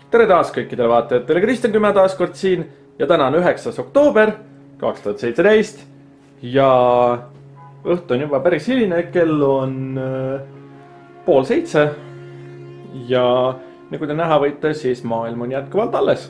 Tere taas kõikidele vaatajatele, Kristjan Kümme taas kord siin ja täna on 9. oktoober 2017 ja õhtu on juba päris hiline, kell on 6:30 ja nagu te näha võite, siis maailm on jätkuvalt alles.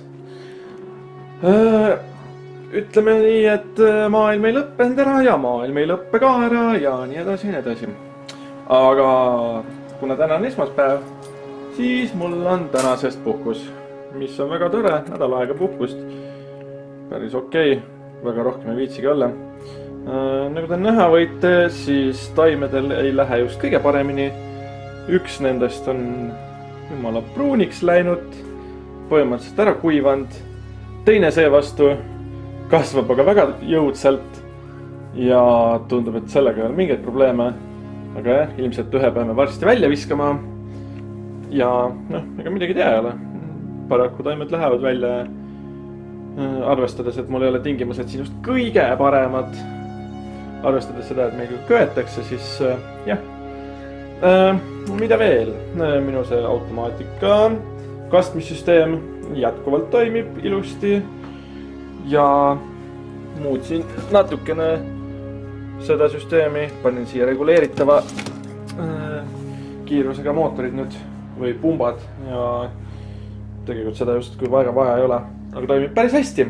Ütleme nii, et maailm ei lõppenud ära ja maailm ei lõppe ka ära ja nii edasi ja nii edasi. Aga kuna täna on esmaspäev, siis mul on tänasest puhkus, mis on väga tore, nädal aega puhkust. Päris okei, väga rohkem ei viitsigi olla. Nagu te näha võite, siis taimedel ei lähe just kõige paremini. Üks nendest on jumala pruuniks läinud, põhimõtteliselt ära kuivanud. Teine seevastu kasvab aga väga jõudselt ja tundub, et sellega ei ole mingeid probleeme. Aga jah, ilmselt ühe peame varsti välja viskama. Ja ega midagi tea ei ole. Paraku taimed lähevad välja, arvestades, et mul ei ole tingimused siin just kõige paremad. Arvestades seda, et meil köetakse, siis jah. Mida veel? Minu see automaatika kastmissüsteem jätkuvalt toimib ilusti. Ja muutsin natukene seda süsteemi. Panin siia reguleeritava kiirusega mootorid nüüd või pumbad ja tegelikult seda just kui väga vaja ei ole, aga toimib päris hästi.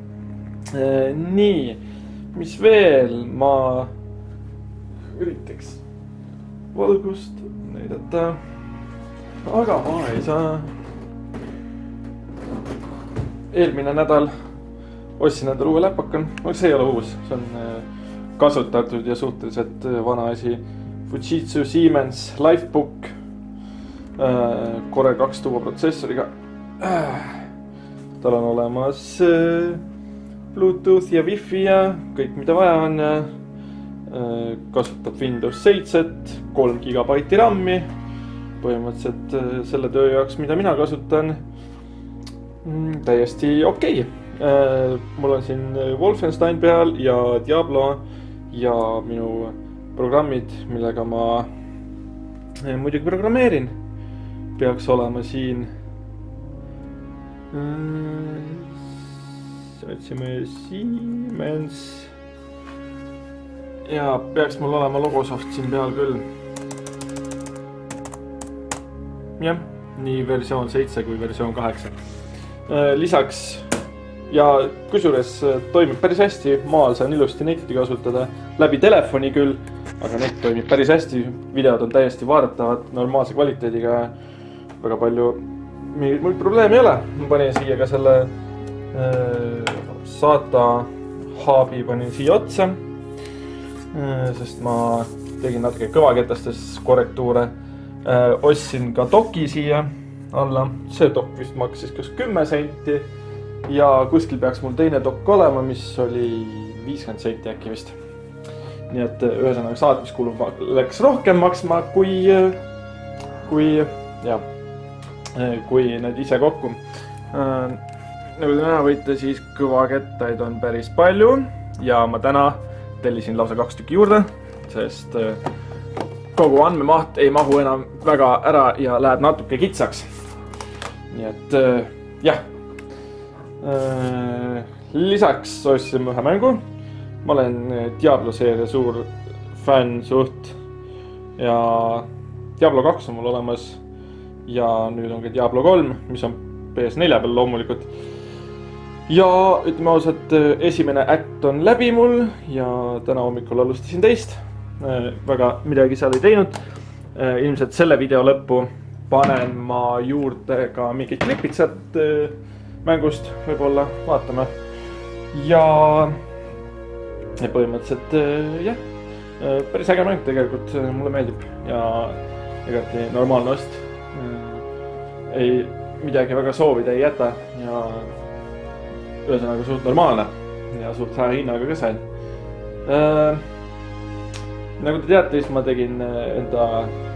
Nii, mis veel? Ma üritaks valgust näidata, aga ma ei saa. Eelmine nädal ostsin endale uue läpakan, aga see ei ole uus, see on kasutatud ja suhteliselt vana asi. Fujitsu Siemens Lifebook Core 2 turboprotsessoriga. Tal on olemas Bluetooth ja Wi-Fi ja kõik mida vaja on. Kasutab Windows 7, 3 GB RAM-i. Põhimõtteliselt selle töö jaoks, mida mina kasutan, täiesti okei. Mul on siin Wolfenstein peal ja Diablo ja minu programmid, millega ma muidugi programmeerin, peaks olema siin. Otsime Siemens ja peaks mul olema Logosoft siin peal küll. Jah, nii versioon 7 kui versioon 8. Lisaks ja kusjuures toimib päris hästi, maal saan ilusti netti kasutada läbi telefoni küll, aga net toimib päris hästi, videod on täiesti vaadatavad, normaalse kvaliteediga, väga palju mingit muid probleemi ei ole. Ma panin siia ka selle SATA haabi panin siia otsa, sest ma tegin natuke kõvaketastes korrektuure. Ostsin ka doki siia alla, see dok vist maksis kas 10 senti ja kuskil peaks mul teine dok olema, mis oli 50 senti äkki vist. Nii et ühesõnaga saatmiskulu läks rohkem maksma kui need ise kokku. Nagu te näha võite, siis kõvakettaid on päris palju ja ma täna tellisin lausa 2 tükki juurde, sest kogu andmemaht ei mahu enam väga ära ja läheb natuke kitsaks. Nii et jah. Lisaks ostsin ühe mängu. Ma olen Diablo seeria suur fänn suht ja Diablo 2 on mul olemas ja nüüd on ka Diablo 3, mis on PS4 peal loomulikult. Ja ütleme ausalt, esimene äkt on läbi mul ja täna hommikul alustasin teist. Väga midagi seal ei teinud. Ilmselt selle video lõppu panen ma juurde ka mingid klipid sealt mängust, võib-olla vaatame. Ja põhimõtteliselt jah, päris äge mäng tegelikult, mulle meeldib ja igati normaalne ost. Ei midagi väga soovida ei jäta ja ühesõnaga suht normaalne ja suht hea hinnaga ka sain. Nagu te teate, siis ma tegin enda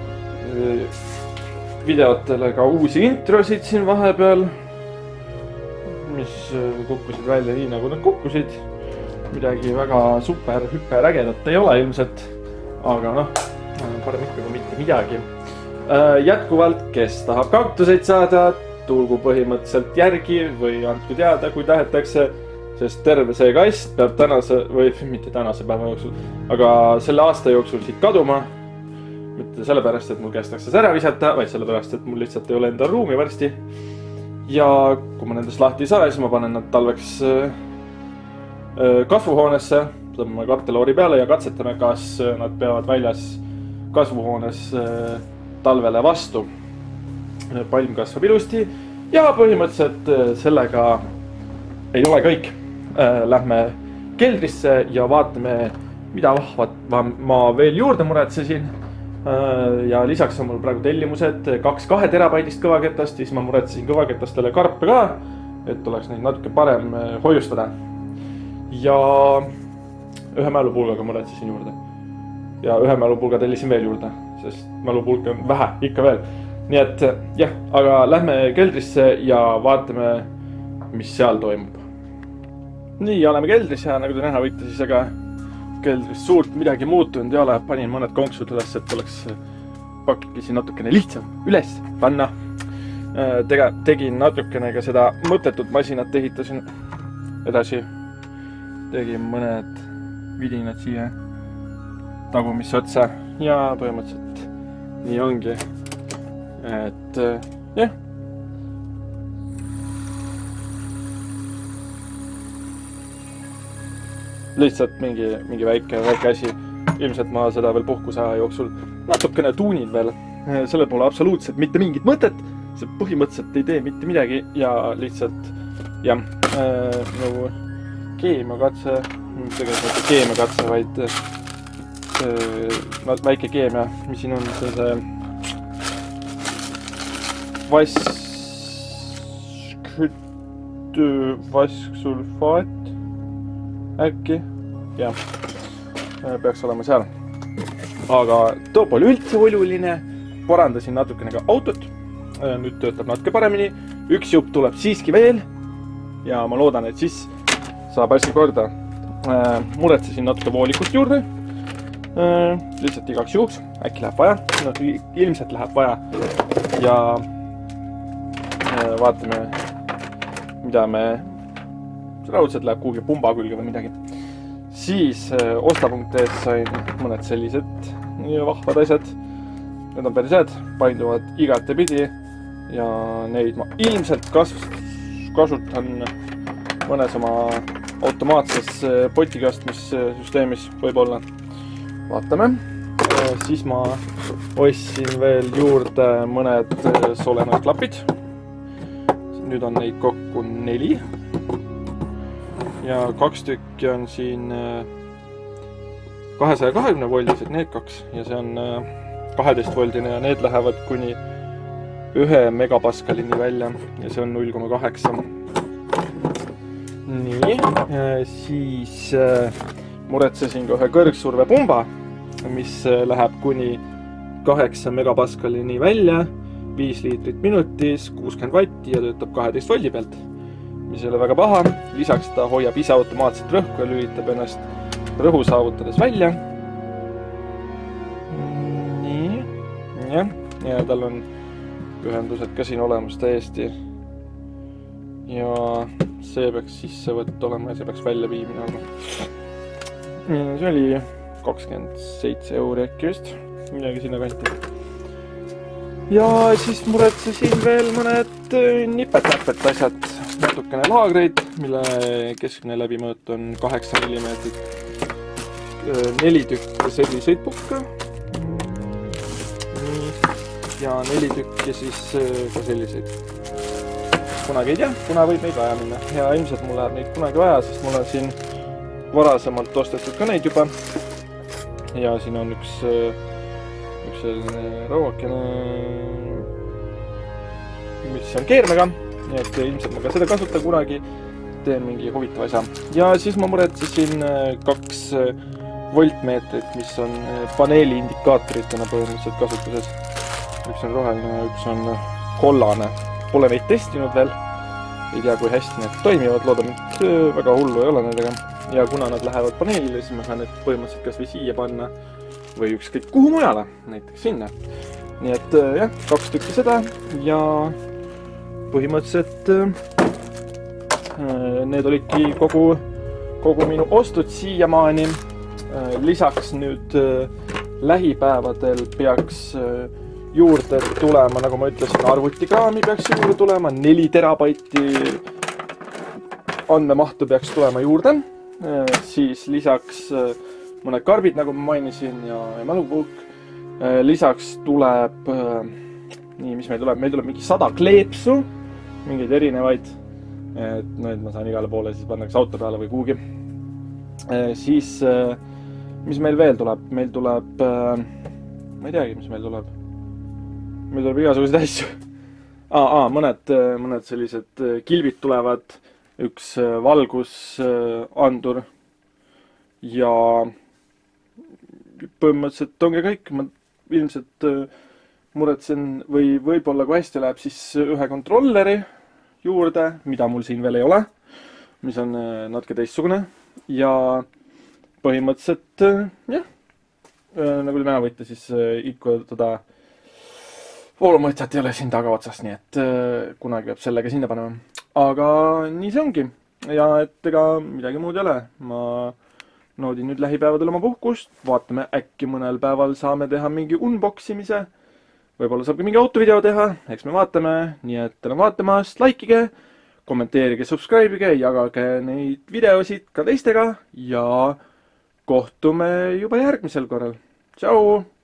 videotele ka uusi introsid siin vahepeal, mis kukkusid välja nii nagu nad kukkusid. Midagi väga super hüperägedat ei ole ilmselt, aga parem ikka kui mitte midagi. Jätkuvalt, kes tahab kaktuseid saada, tulgu põhimõtteliselt järgi või andku teada, kui tahetakse, sest terve see kast peab tänase, või mitte tänase päeva jooksul, aga selle aasta jooksul siit kaduma. Mitte sellepärast, et mul kästakse ära visata, vaid sellepärast, et mul lihtsalt ei ole enda ruumi varsti. Ja kui ma nendest lahti ei saa, siis ma panen nad talveks kasvuhoonesse, tõmbame katteloori peale ja katsetame, kas nad peavad väljas kasvuhoones talvele vastu. Palm kasvab ilusti ja põhimõtteliselt sellega ei ole kõik. Lähme keldrisse ja vaatame, mida vahvat ma veel juurde muretsesin. Ja lisaks on mul praegu tellimused 2 terabaidist kõvaketast, siis ma muretsesin kõvaketastele karpe ka, et oleks neid natuke parem hoiustada. Ja 1 mälupulgaga muretsesin juurde. Ja 1 mälupulga tellisin veel juurde, sest mälupulga on vähe, ikka veel. Nii et jah, aga lähme keldrisse ja vaatame, mis seal toimub. Nii, oleme keldris ja nagu te näha võite, siis ega keldris suurt midagi muutunud ei ole. Panin mõned konksud üles, et oleks pakikesi natukene lihtsam üles panna. Tegin natukene ka seda mõttetut masinat, ehitasin edasi. Tegin mõned vidinad siia tagumisse otsa ja põhimõtteliselt nii ongi. Et jah. Lihtsalt mingi väike asi. Ilmselt ma seda veel puhkusaja jooksul natukene tuunin veel. Selle pole absoluutselt mitte mingit mõtet. See põhimõtteliselt ei tee mitte midagi ja lihtsalt jah, nagu keemiakatse, tegelikult mitte keemiakatse, vaid väike keemia, mis siin on see vasksulfaat äkki, jah, peaks olema seal. Aga too pole üldse oluline, parandasin natukene ka autot, nüüd töötab natuke paremini, 1 jupp tuleb siiski veel ja ma loodan, et siis saab asi korda. Muretsesin natuke voolikust juurde, lihtsalt igaks juhuks, äkki läheb vaja, no, ilmselt läheb vaja ja vaatame, mida me raudselt läheb kuhugi pumba külge või midagi. Siis osta.es sain mõned sellised vahvad asjad. Need on päris head, painduvad igatepidi ja neid ma ilmselt kasutan mõnes oma automaatses potikastmissüsteemis võib-olla. Vaatame. Siis ma ostsin veel juurde mõned solenud klapid. Nüüd on neid kokku 4. Ja 2 tükki on siin 220 voldised, need 2. Ja see on 12 voldine ja need lähevad kuni 1 megapaskalini välja ja see on 0,8. Nii, siis muretsesin ka ühe kõrgsurvepumba, mis läheb kuni 8 megapaskalini välja, 5 liitrit minutis, 60 vatti ja töötab 12 voldi pealt, mis ei ole väga paha. Lisaks ta hoiab ise automaatselt rõhku ja lülitab ennast rõhu saavutades välja. Nii, jah, ja tal on ühendused ka siin olemas täiesti. Ja see peaks sissevõtt olema ja see peaks välja viimine olema. See oli 27 € äkki just, midagi sinna kanti. Ja siis muretsesin veel mõned nipet-näpet asjad, natukene laagreid, mille keskmine läbimõõt on 8 mm. 4 tükki selliseid pukka. Ja 4 tükki siis ka selliseid. Kunagi ei tea, kuna võib neid vaja minna. Ja ilmselt mul läheb neid kunagi vaja, sest mul on siin varasemalt ostetud ka neid juba. Ja siin on üks selline rauakene, mis on keermega, nii et ilmselt ma ka seda kasutan kunagi, teen mingi huvitav asja. Ja siis ma muretsesin 2 voltmeetrit, mis on paneeli indikaatoritena põhimõtteliselt kasutuses. Üks on roheline ja üks on kollane. Pole neid testinud veel, ei tea kui hästi need toimivad, loodan, et väga hullu ei ole nendega. Ja kuna nad lähevad paneelile, siis ma saan need põhimõtteliselt kas või siia panna või ükskõik kuhu mujale, näiteks sinna. Nii et jah, 2 tükki seda ja põhimõtteliselt need olidki kogu minu ostud siiamaani. Lisaks nüüd lähipäevadel peaks juurde tulema, nagu ma ütlesin, arvutikraami peaks juurde tulema, 4 terabaiti andmemahtu peaks tulema juurde. Siis lisaks mõned karbid, nagu ma mainisin, ja mälupuuk. Lisaks tuleb, mis meil tuleb? Meil tuleb mingi 100 kleepsu, mingeid erinevaid. Et need ma saan igale poole siis pannaks auto peale või kuhugi. Siis, mis meil veel tuleb? Meil tuleb, ma ei teagi, mis meil tuleb. Meil tuleb igasuguseid asju. Mõned sellised kilbid tulevad, üks valgusandur ja põhimõtteliselt ongi kõik. Ma ilmselt muretsen või võib-olla kui hästi läheb siis ühe kontrolleri juurde, mida mul siin veel ei ole, mis on natuke teistsugune ja põhimõtteliselt jah, nagu te näha võite, siis ikka voolumõõtjat ei ole siin tagaotsas, nii et kunagi peab sellega sinna panema. Aga nii see ongi ja et ega midagi muud ei ole. Ma naudin nüüd lähipäevadel oma puhkust, vaatame äkki mõnel päeval saame teha mingi unboximise. Võib-olla saab ka mingi autovideo teha, eks me vaatame, nii et tänan vaatamast, likeige, kommenteerige, subscribeige, jagage neid videosid ka teistega ja kohtume juba järgmisel korral. Tšau!